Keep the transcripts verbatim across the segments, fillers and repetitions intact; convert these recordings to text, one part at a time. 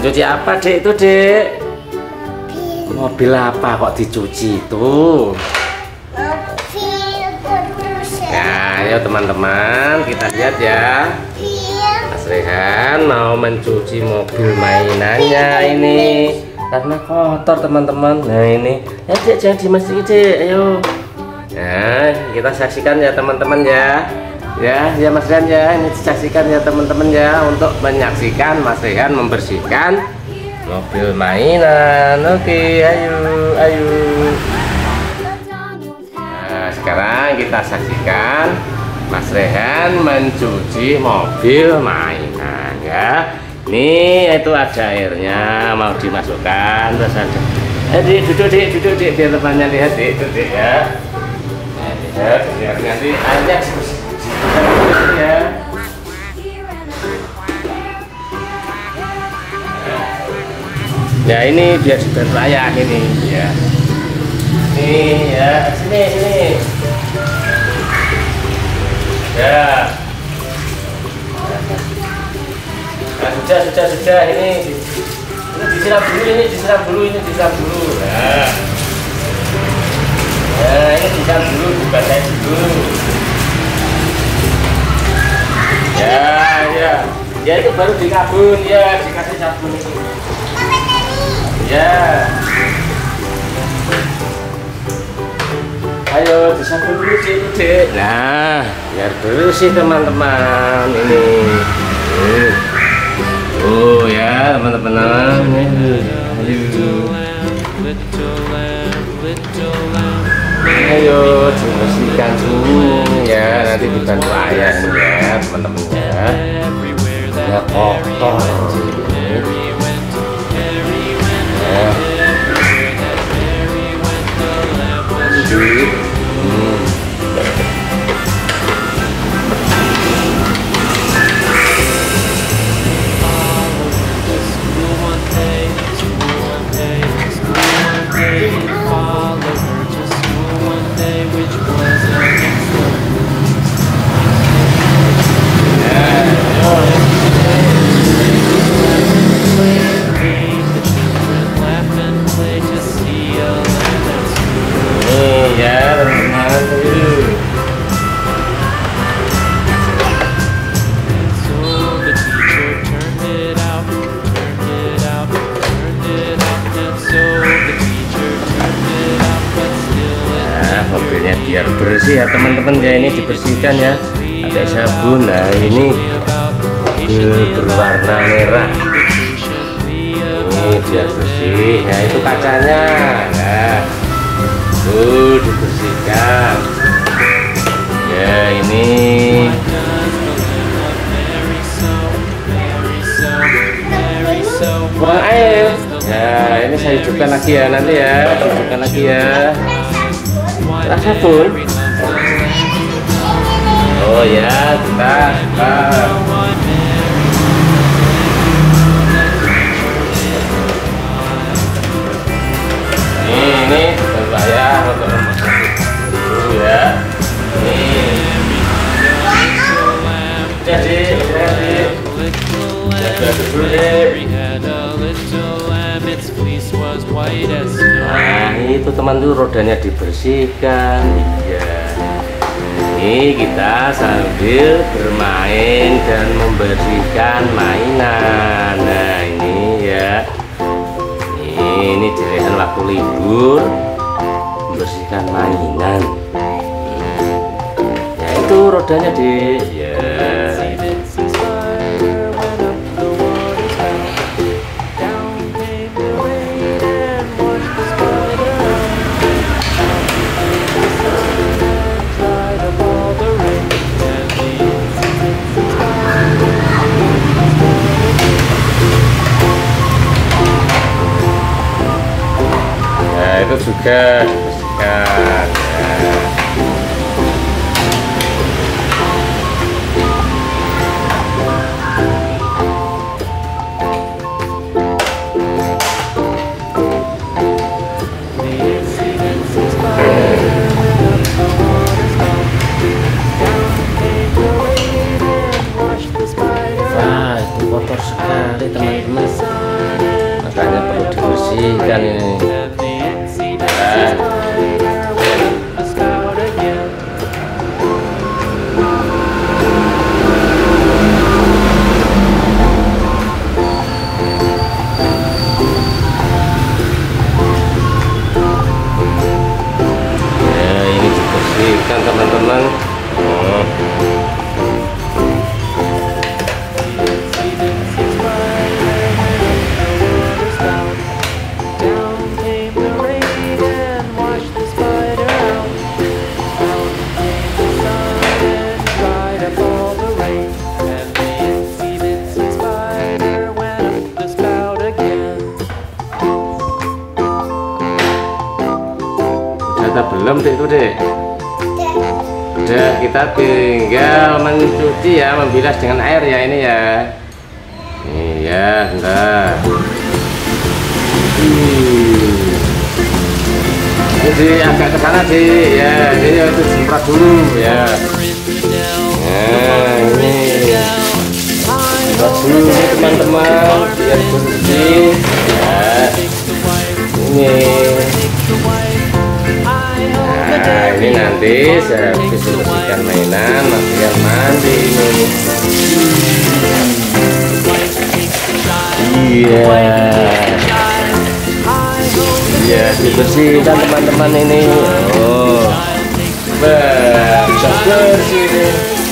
Mencuci apa, Dek? Itu, Dek? Mobil apa kok dicuci itu? Ya, ayo teman-teman, kita lihat ya. Mas Rehan mau mencuci mobil mainannya ini karena kotor, teman-teman. Nah, ini. Ya, Dek, jangan dimasukin, Dek. Ayo. Nah, kita saksikan ya, teman-teman ya. Ya, ya Mas Rehan ya. Ini disaksikan ya, teman-teman ya, untuk menyaksikan Mas Rehan membersihkan mobil mainan. Oke, ayo, ayo. Nah, sekarang kita saksikan Mas Rehan mencuci mobil mainan ya. Nih, itu ada airnya mau dimasukkan, terus ada. Eh, Dik, duduk, Dik, duduk, Dik, biar temannya lihat, Dik, itu, Dik ya. Nah, lihat, biar nanti airnya ya. Ya, ini biar sudah layak ini ya. Ini ya, sini sini. Ya. Nah, sudah sudah sudah ini. Ini disiram dulu, ini disiram dulu, ini disiram dulu. Nah. Nah, ini disiram dulu, dibasahin dulu. Ya, ya. Ya, itu baru dikabun ya, dikasih sabun itu. Ya. Ayo disabun dulu sih, Dek. Nah, biar bersih teman-teman ini. Oh ya, teman-teman. Ayo dibersihkan dulu ya, nanti dibantu ayah ya, teman-teman ya. Ya kotor. Ya. Hmm. Mobilnya biar bersih ya teman-teman ya, ini dibersihkan ya, pakai sabun. Nah, ini berwarna merah ini biar bersih ya. Itu kacanya ya, tuh dibersihkan ya. Ini kurang air ya, ini saya hidupkan lagi ya, nanti ya hidupkan lagi ya. Rasa sabun. Oh ya, kita kita ini ini saya untuk memasang dulu ya. Ini jadi jadi jaga dulu deh. Nah, itu teman tuh rodanya dibersihkan ya. Ini kita sambil bermain dan membersihkan mainan. Nah, ini ya, ini jadikan waktu libur membersihkan mainan ya. Itu rodanya di ya. Itu juga dibersihkan ya. Wah, itu kotor sekali teman-teman. bersihkan teman-teman. Oh. Belum deh itu deh. Udah, kita tinggal mencuci ya, membilas dengan air ya ini ya. Iya, bentar. Jadi agak ke sana sih ya, ini itu semprot dulu ya. Nah, ini semprot dulu teman-teman biar bersih ya. Ini. Nah, ini nanti saya habis bersihkan mainan, material mandi ini. Iya, iya dibersihkan teman-teman ini. Oh, bagus bersih ini.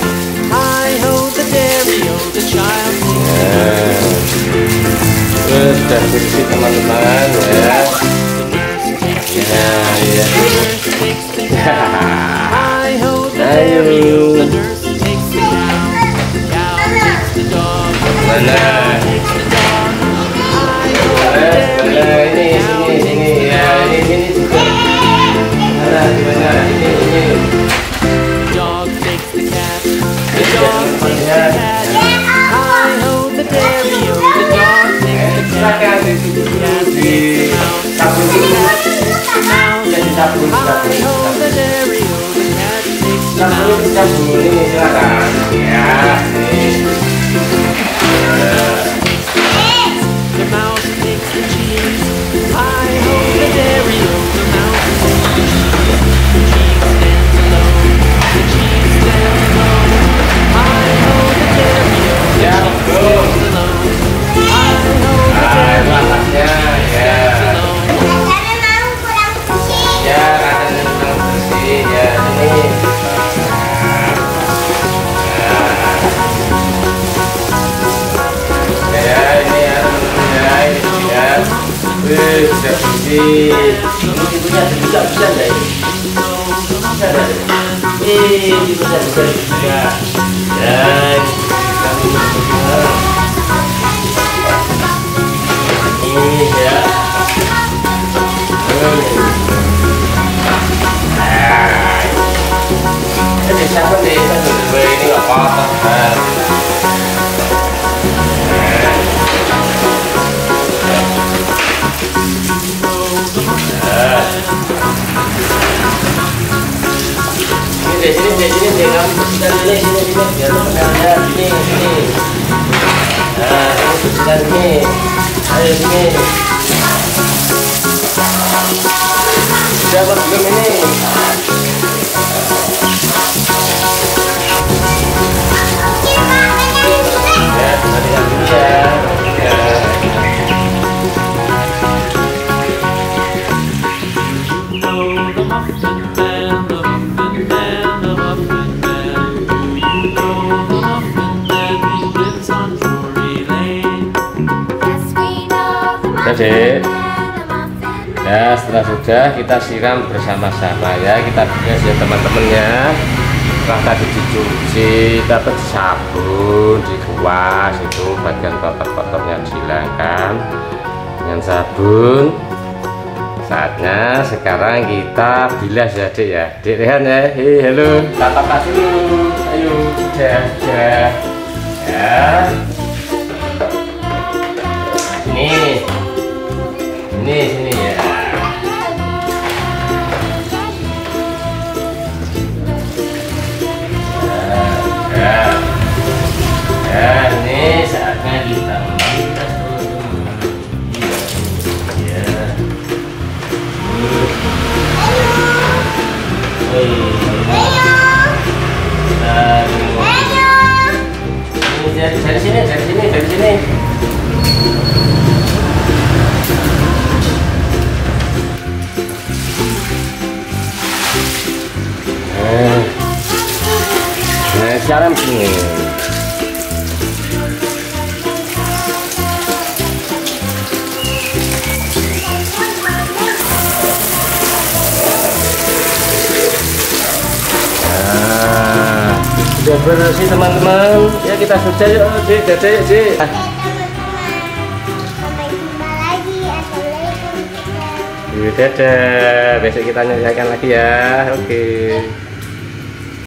Nah, terus sudah bersih teman-teman ya. Ya, ya. Ayo. Mana? Mana ini sini sini ya ini ini juga. Mana mana ini ini. Silakan di situ di sabun dulu. Jadi sabun sabun sabun sabun ini silakan ya ini. Ya betul. Ah, atasnya ya. Ya katanya kurang bersih ya ini. Ya ini ya teman-teman ya ini ya. Wih sudah bersih. Ini ibunya bisa bisa nggak ini? Bisa nggak? Ih bisa bisa bisa. Ya. Ini ya. Jadi siapa nih? Ini nggak kotor kan? Ini sini sini sini sini kamu bersihkan ini sini sini biar teman-teman sini sini. Nah kamu bersihkan ini. Ayo sini. Sudah apa belum ini? Ya, tadi yang dulu ya. Ya. Jadi, ya setelah sudah kita siram bersama-sama ya, kita bilas ya teman-teman ya. Setelah tadi dicuci, dapat sabun, dikuas itu bagian kotor-kotornya dihilangkan dengan sabun. Saatnya sekarang kita bilas ya Dek ya. Dek Rehan ya. Hei halo, tatap kasih dulu. Ayo, sudah sudah ya. Ini. Ini sini ya. Ya, ya, ini saatnya kita membilas teman-teman. Iya, ya. Ini dari sini, dari sini, dari sini. siaran sini. Nah, sudah bersih teman-teman. Ya kita sudah yuk, Dik, dadah yuk, Dik. Dadah, besok kita nyalakan lagi ya. Oke.